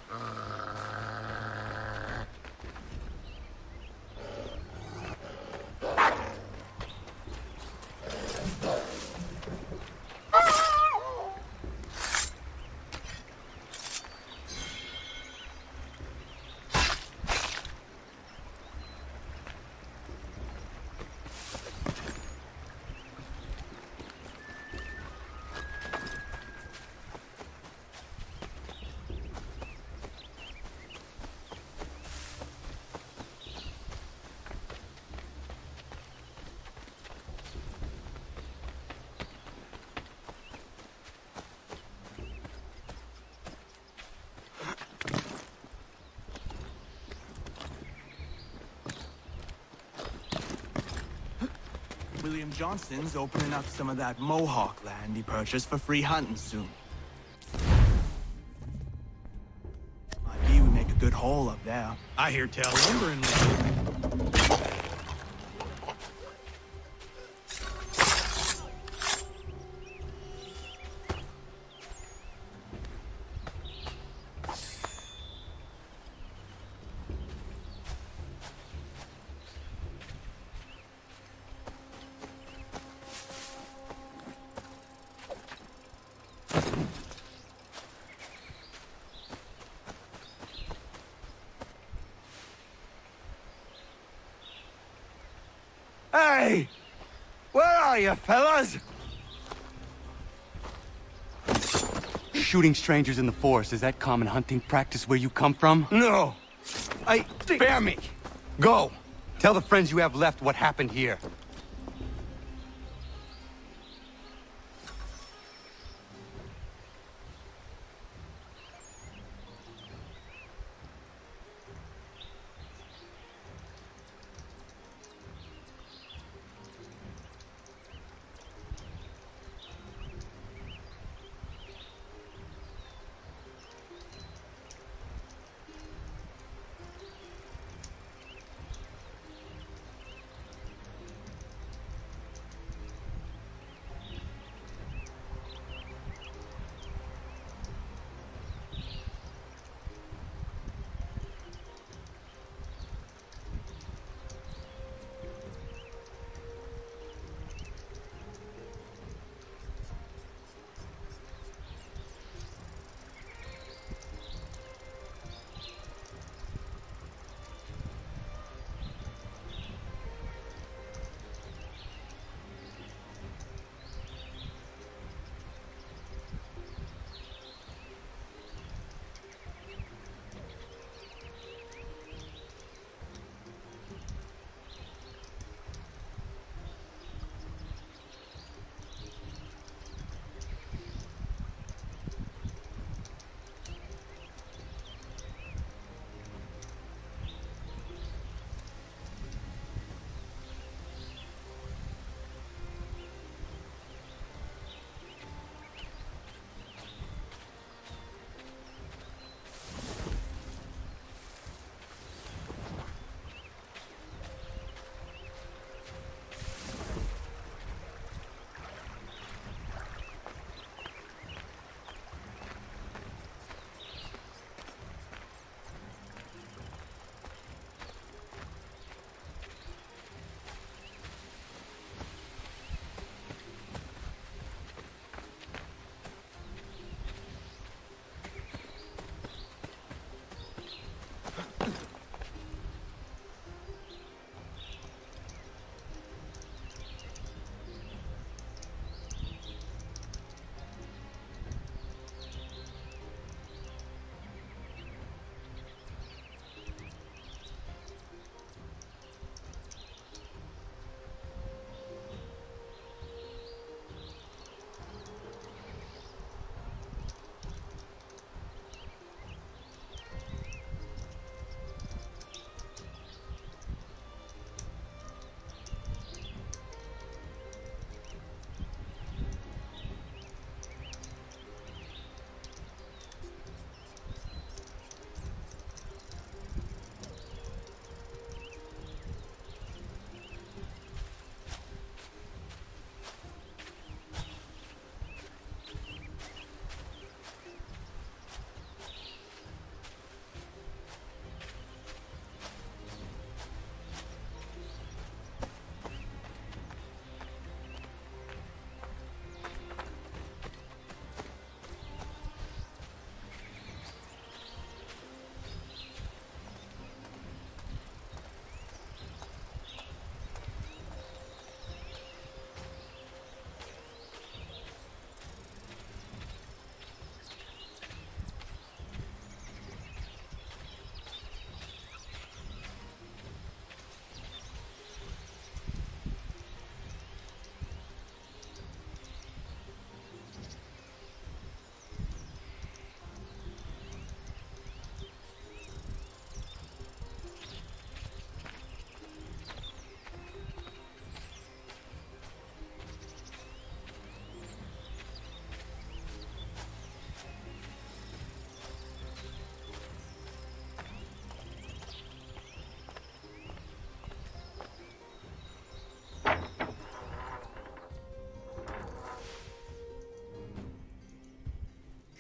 William Johnston's opening up some of that Mohawk land he purchased for free hunting soon. Might be we make a good haul up there. I hear tell lumbering was Hey! Where are you, fellas? Shooting strangers in the forest, is that common hunting practice where you come from? No. Spare me. Go! Tell the friends you have left what happened here.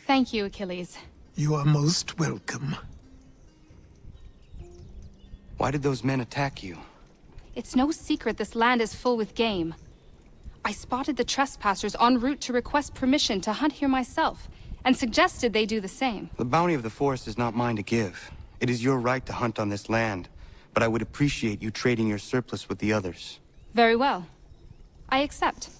Thank you, Achilles. You are most welcome. Why did those men attack you? It's no secret this land is full with game. I spotted the trespassers en route to request permission to hunt here myself, and suggested they do the same. The bounty of the forest is not mine to give. It is your right to hunt on this land, but I would appreciate you trading your surplus with the others. Very well. I accept.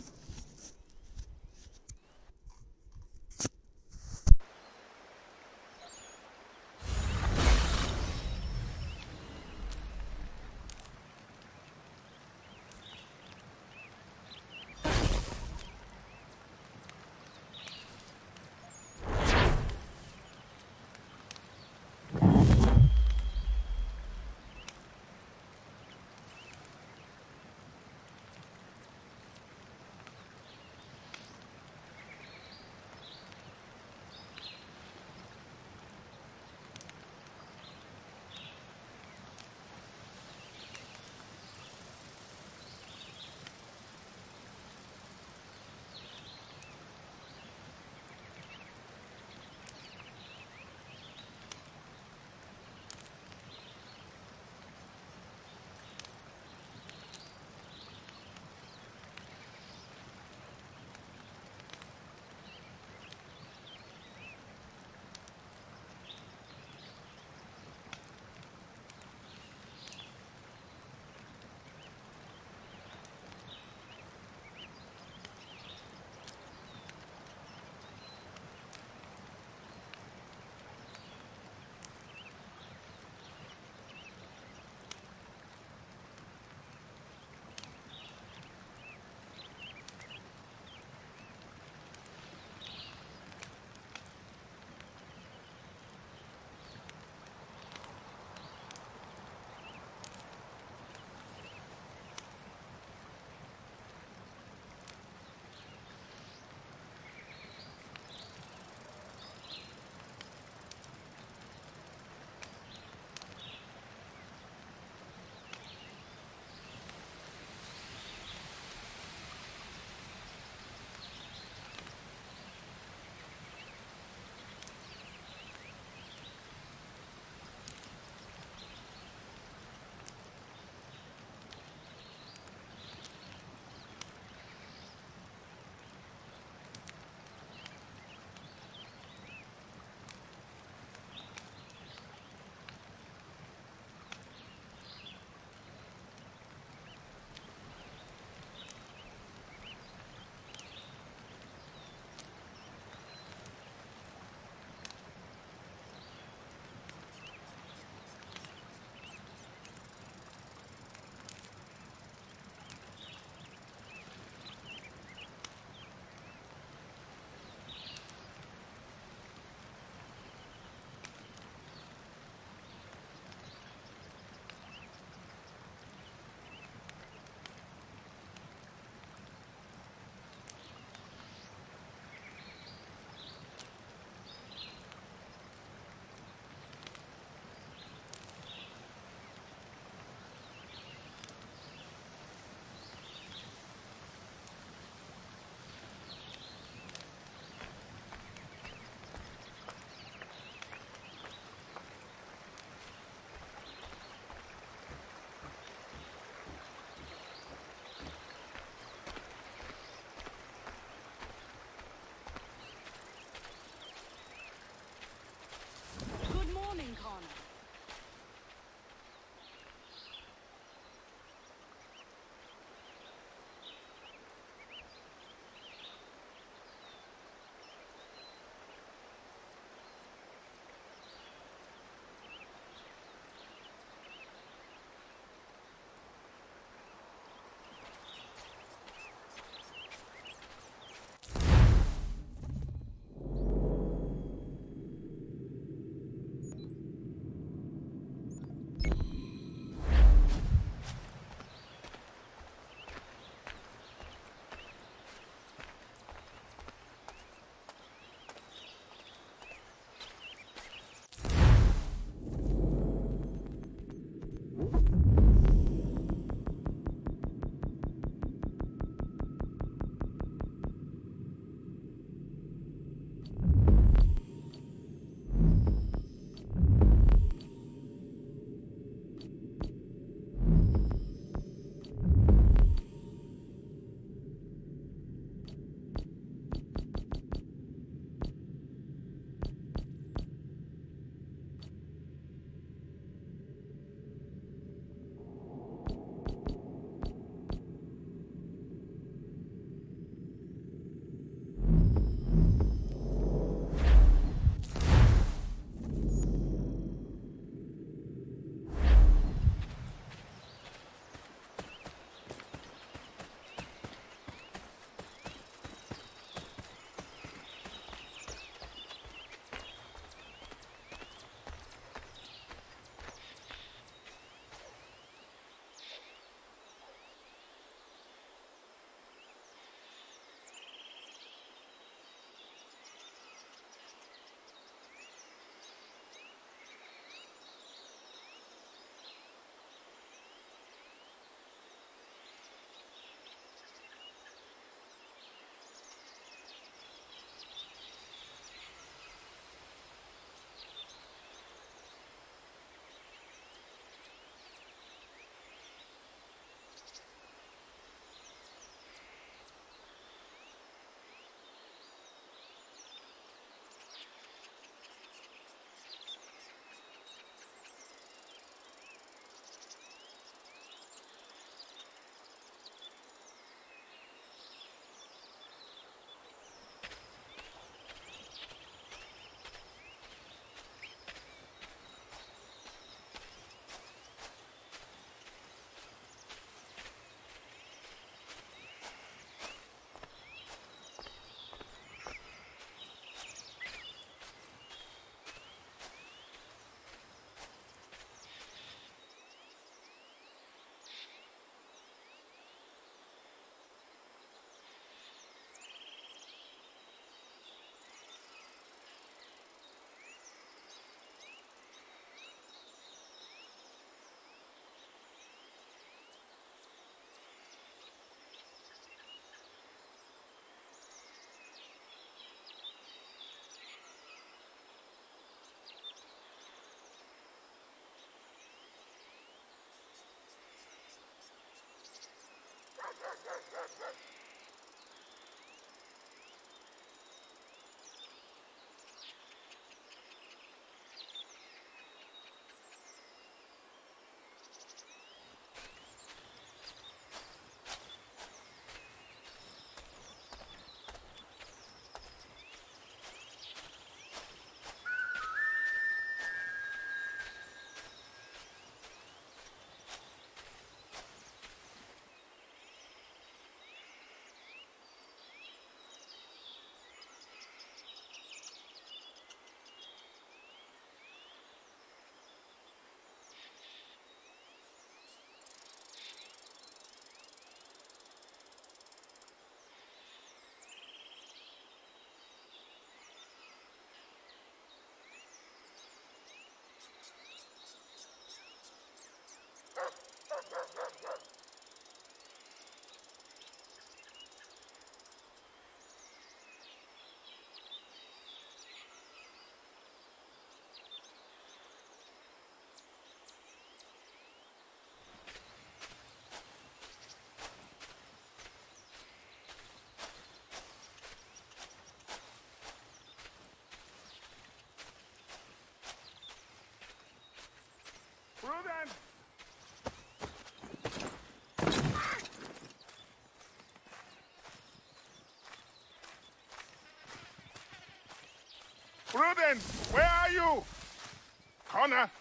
you? Connor?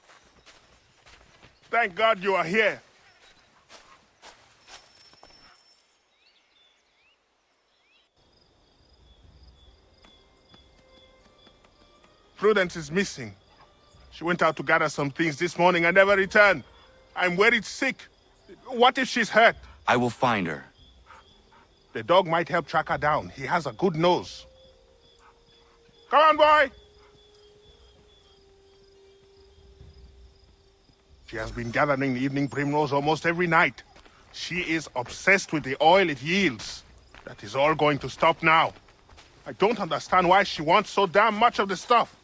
Thank God you are here. Prudence is missing. She went out to gather some things this morning and never returned. I'm worried sick. What if she's hurt? I will find her. The dog might help track her down. He has a good nose. Come on, boy! She has been gathering the evening primrose almost every night. She is obsessed with the oil it yields. That is all going to stop now. I don't understand why she wants so damn much of the stuff.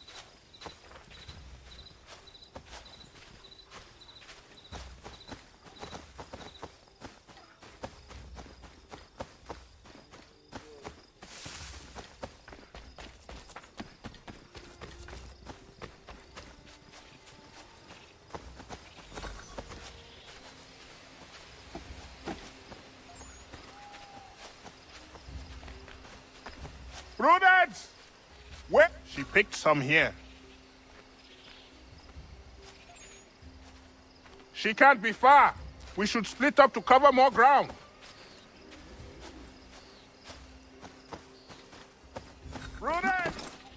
Prudence! Where? She picked some here. She can't be far. We should split up to cover more ground. Prudence!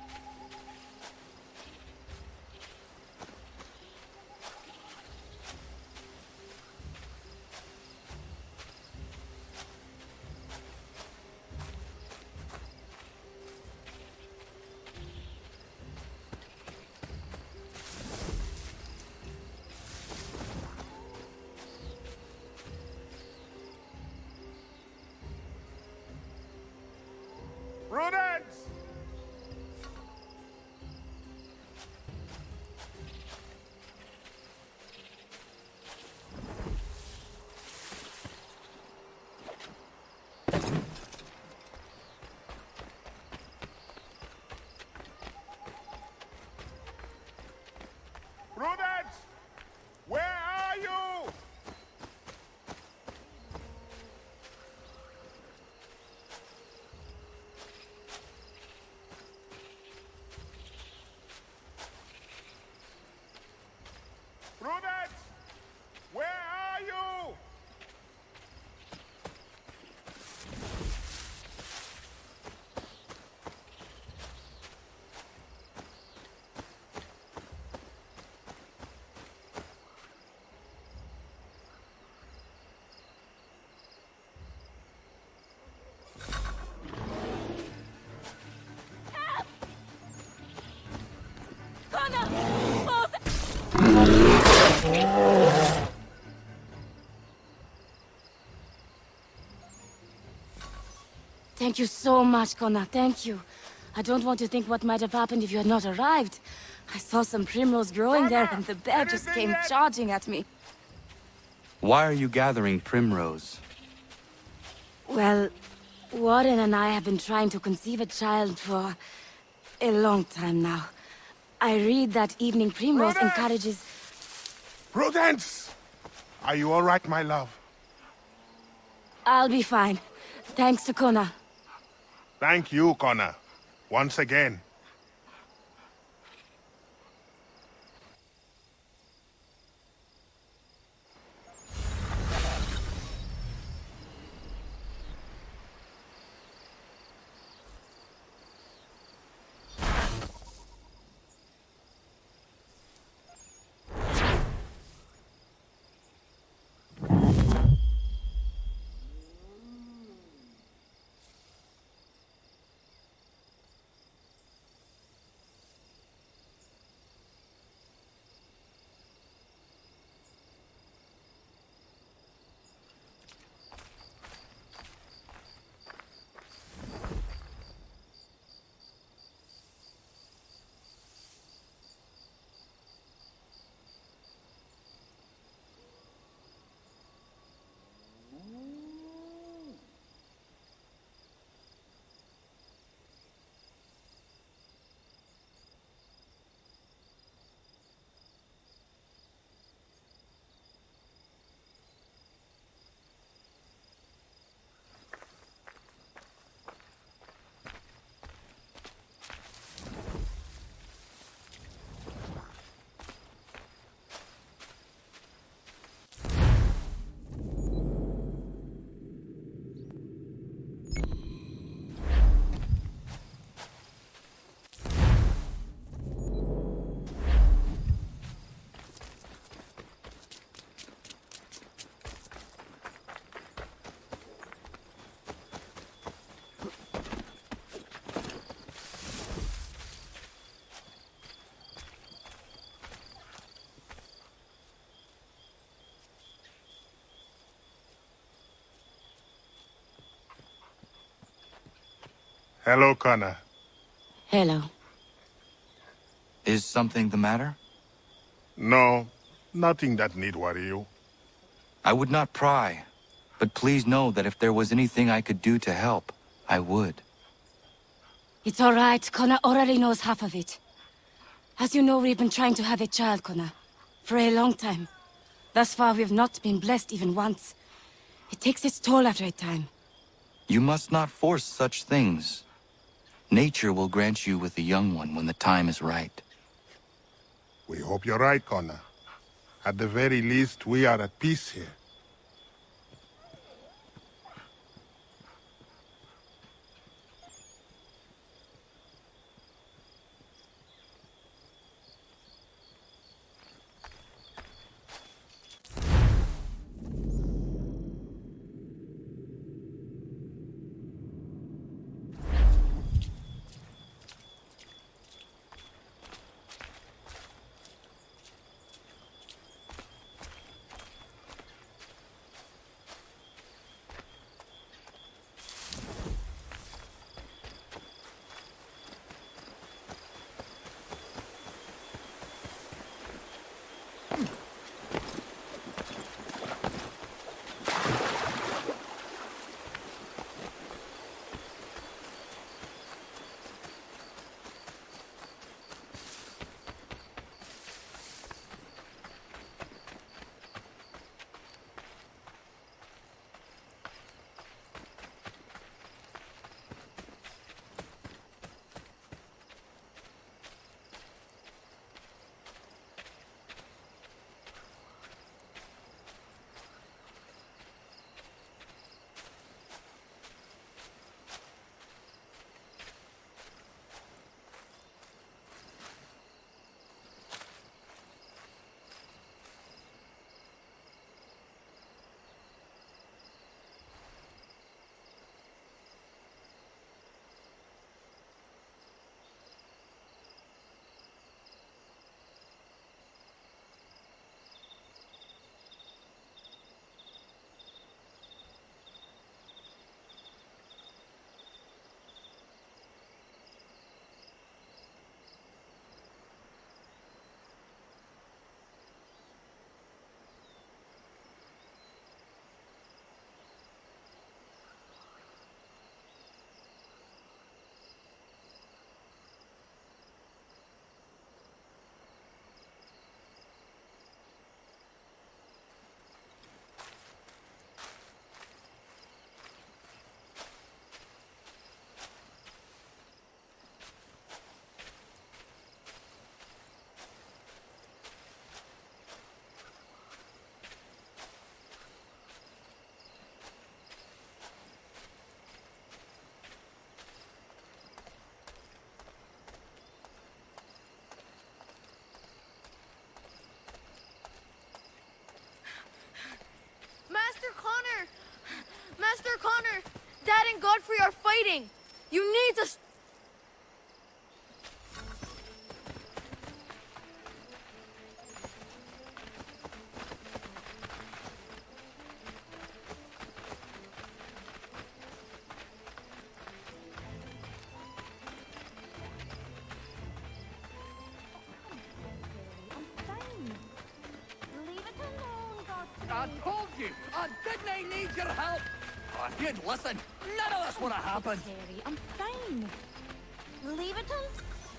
Prudence! Prudence! Where are you? Prudence! Where are you? Thank you so much, Connor. Thank you. I don't want to think what might have happened if you had not arrived. I saw some primrose growing there, and the bear just came charging at me. Why are you gathering primrose? Well, Warren and I have been trying to conceive a child for a long time now. I read that evening primrose encourages... Prudence! Are you all right, my love? I'll be fine. Thanks to Connor. Thank you, Connor. Once again. Hello, Connor. Hello. Is something the matter? No, nothing that need worry you. I would not pry, but please know that if there was anything I could do to help, I would. It's all right. Connor already knows half of it. As you know, we've been trying to have a child, Connor. For a long time. Thus far, we've not been blessed even once. It takes its toll after a time. You must not force such things. Nature will grant you with a young one when the time is right. We hope you're right, Connor. At the very least, we are at peace here. Master Connor! Dad and Godfrey are fighting! You need to... I told you! I didn't need your help! Oh, if you'd listen, none of this would have happened! Daddy, I'm fine. Leave it on...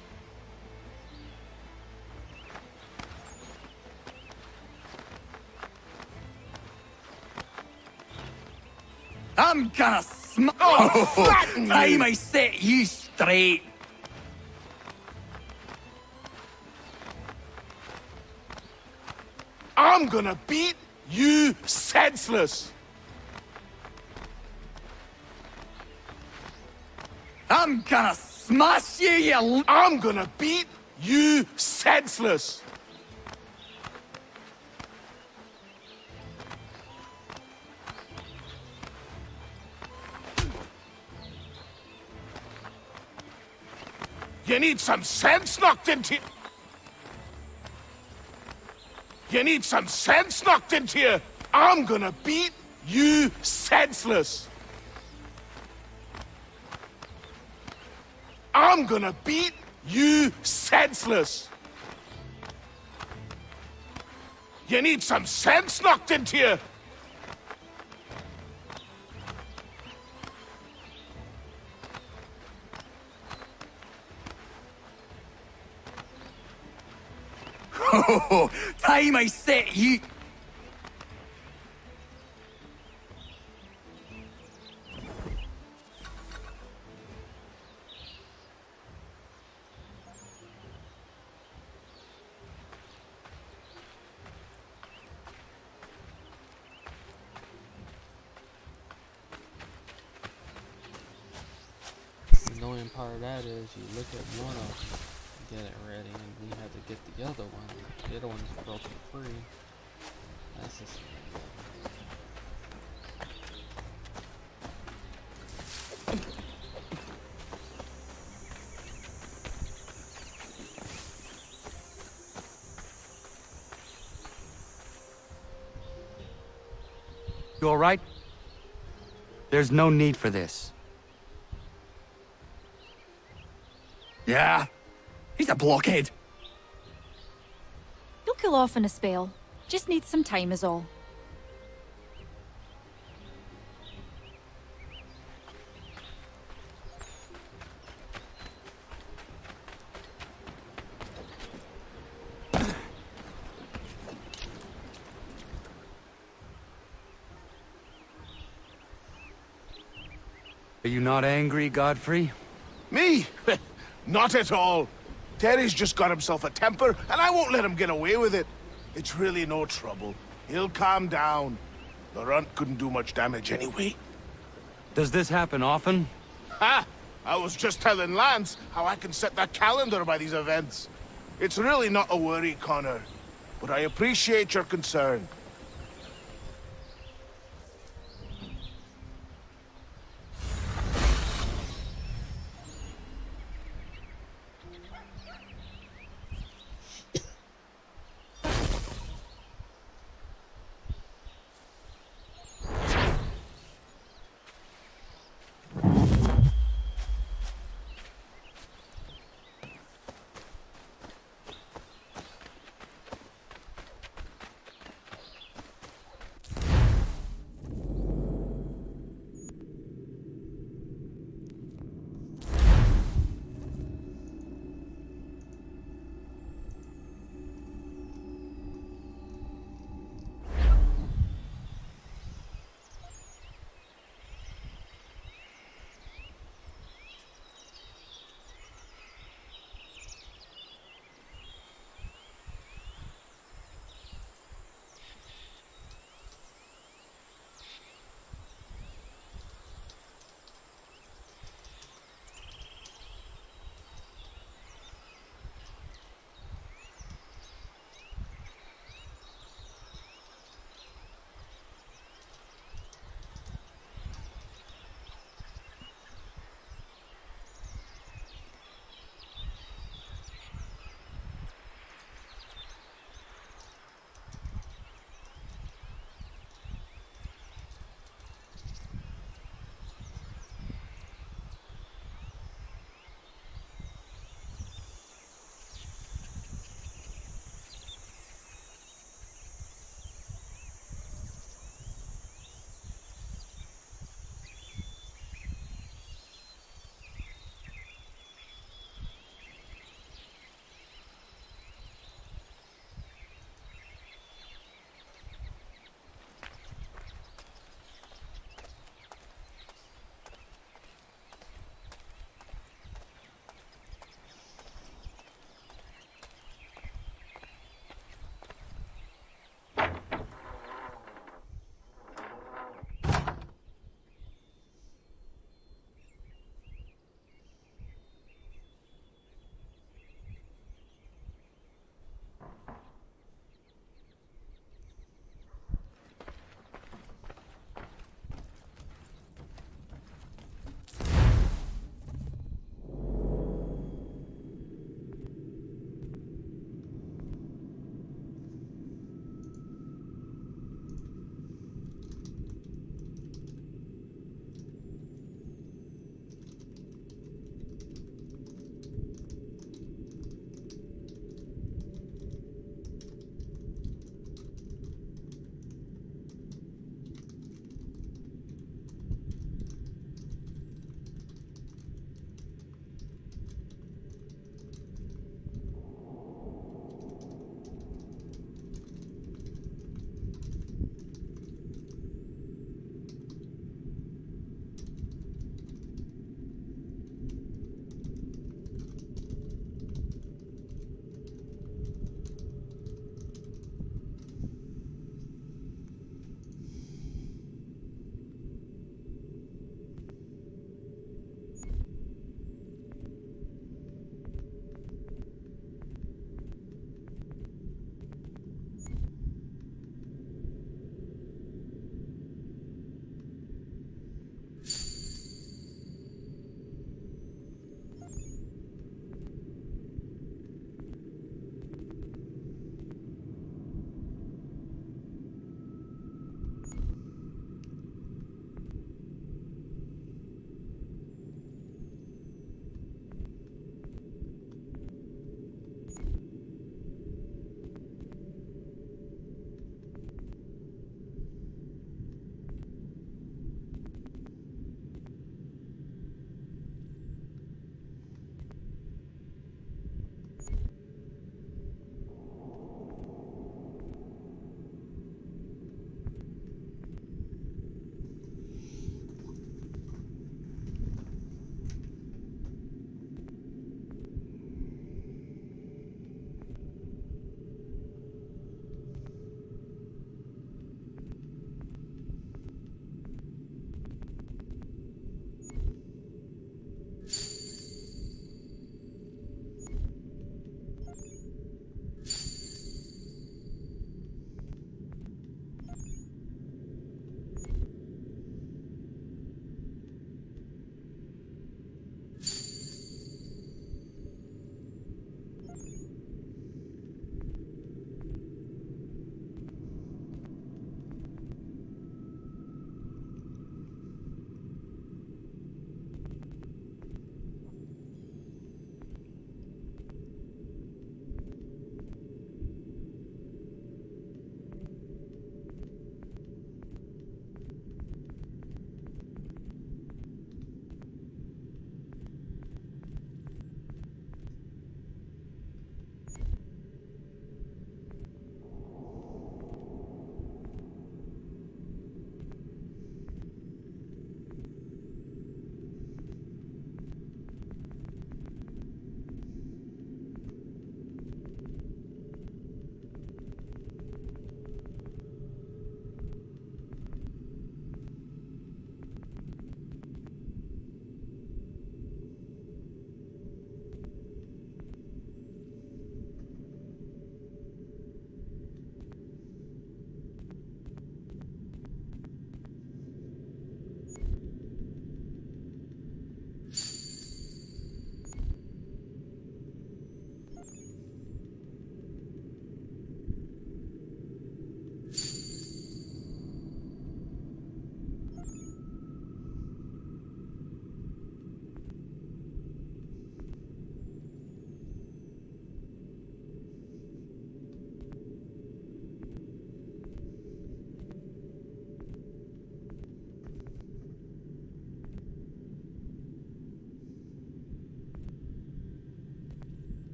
I'm gonna time I set you straight! I'm gonna beat you senseless! I'm gonna smash you, you... I'm gonna beat you senseless! You need some sense knocked into you. You need some sense knocked into you. I'm gonna beat you senseless. I'm gonna beat you senseless. You need some sense knocked into you. Oh, time I set you. The annoying part of that is you look at one of them, get it ready, and we have to get the other one. The other one's broken free. That's just... You all right? There's no need for this. Yeah, he's a blockhead. He'll cool off in a spell. Just needs some time is all. Are you not angry, Godfrey? Me? Not at all. Terry's just got himself a temper, and I won't let him get away with it. It's really no trouble. He'll calm down. The runt couldn't do much damage anyway. Does this happen often? Ha! I was just telling Lance how I can set that calendar by these events. It's really not a worry, Connor. But I appreciate your concern.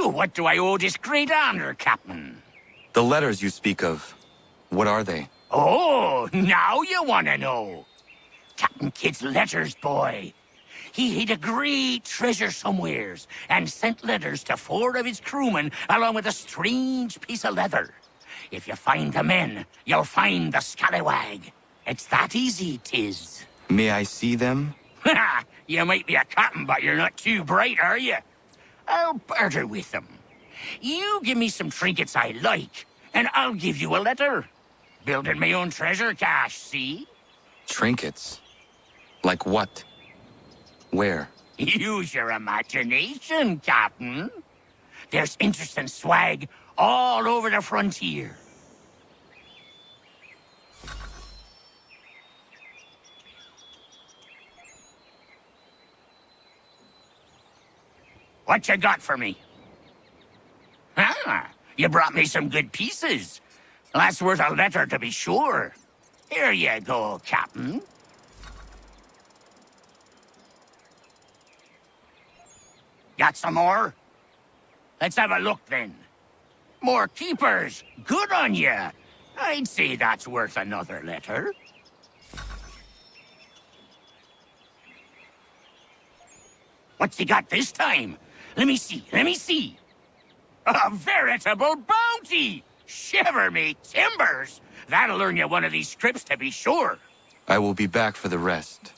What do I owe this great honor, Captain? The letters you speak of, what are they? Oh, now you want to know. Captain Kidd's letters, boy. He hid a great treasure somewheres and sent letters to 4 of his crewmen along with a strange piece of leather. If you find the men, you'll find the scallywag. It's that easy, 'tis. May I see them? Ha! You might be a captain, but you're not too bright, are you? I'll barter with them. You give me some trinkets I like, and I'll give you a letter. Building my own treasure cache, see? Trinkets? Like what? Where? Use your imagination, Captain. There's interesting swag all over the frontier. What you got for me? Ah, you brought me some good pieces. That's worth a letter to be sure. Here you go, Captain. Got some more? Let's have a look then. More keepers. Good on you. I'd say that's worth another letter. What's he got this time? Let me see, let me see. A veritable bounty! Shiver me timbers! That'll earn you one of these scripts to be sure. I will be back for the rest.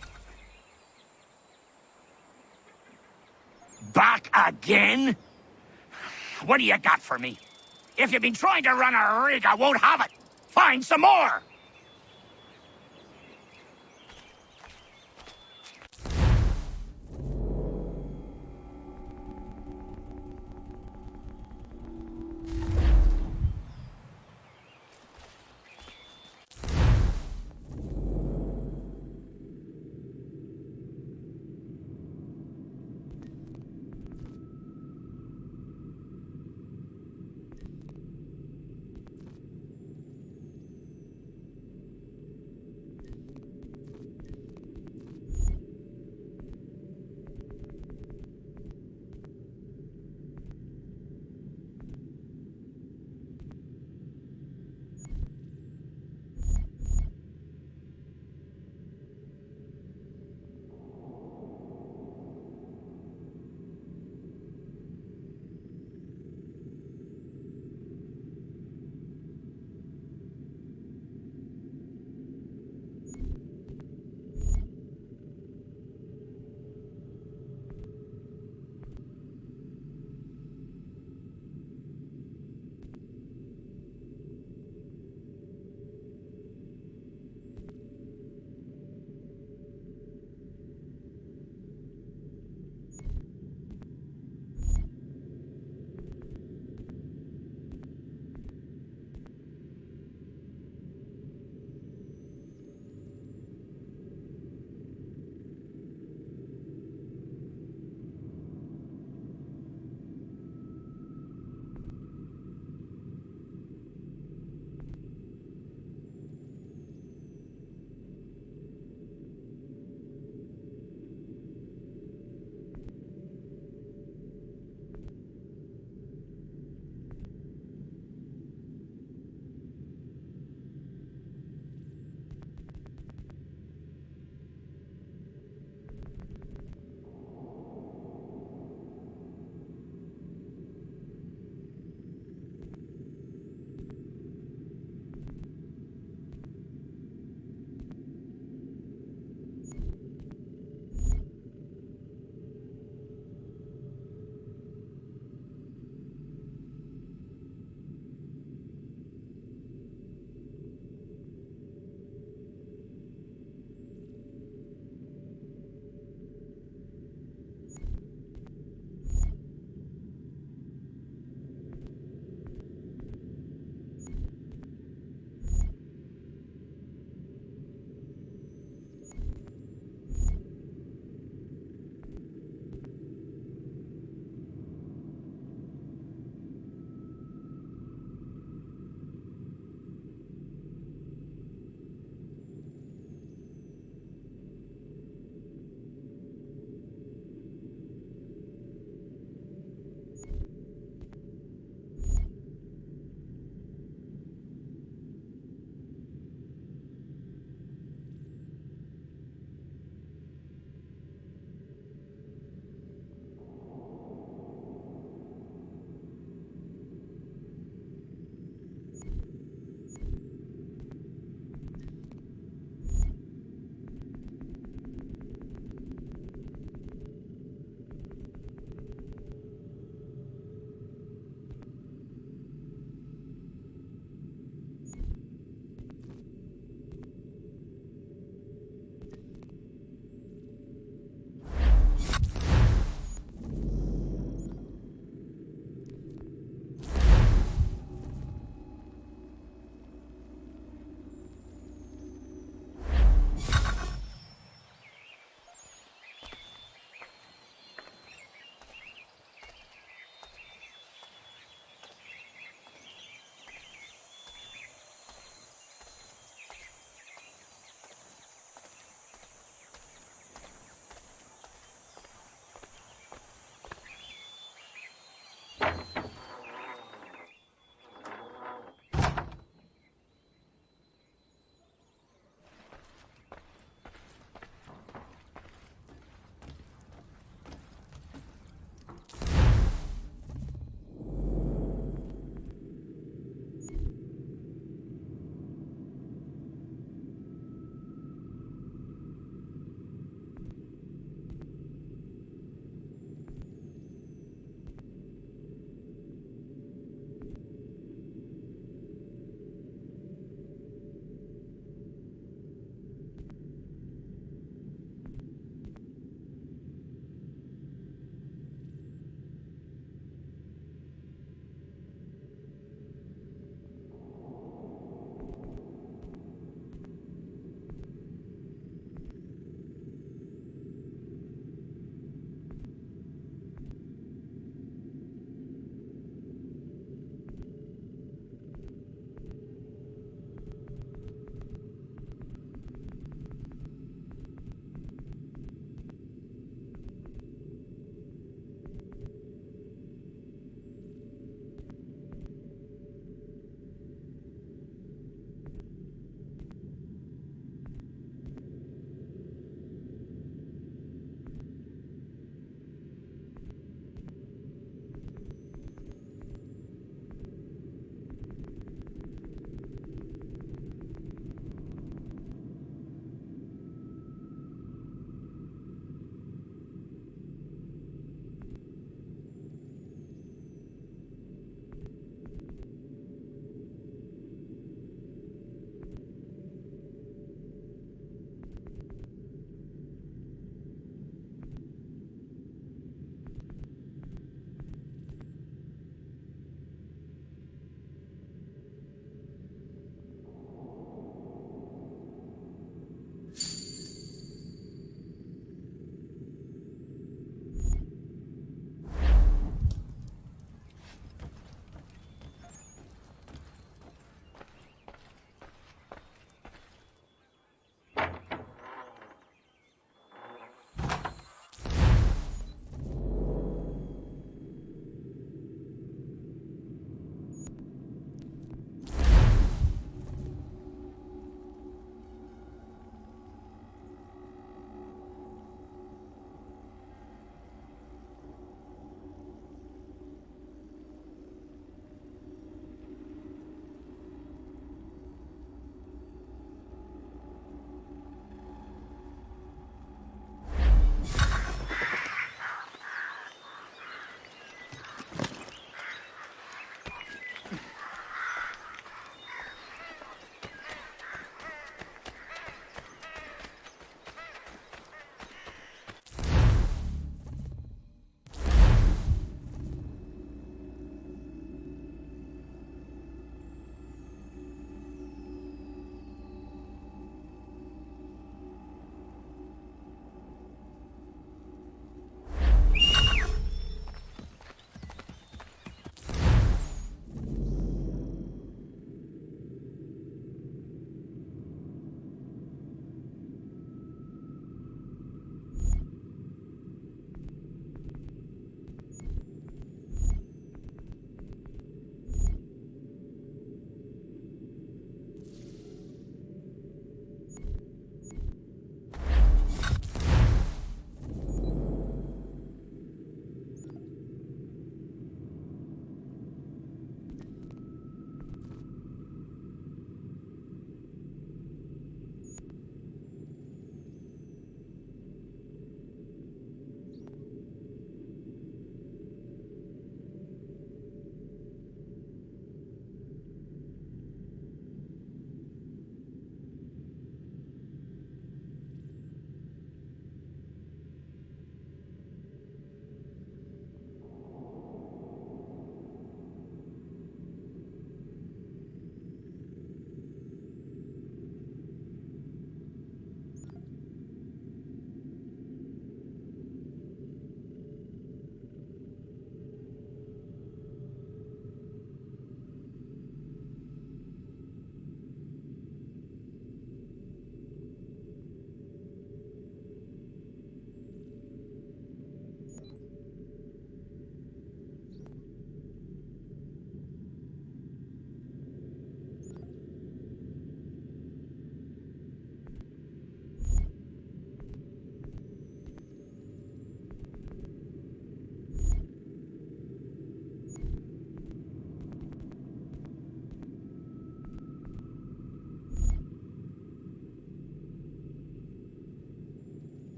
Back again? What do you got for me? If you've been trying to run a rig, I won't have it. Find some more!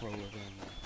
overflow of ammo.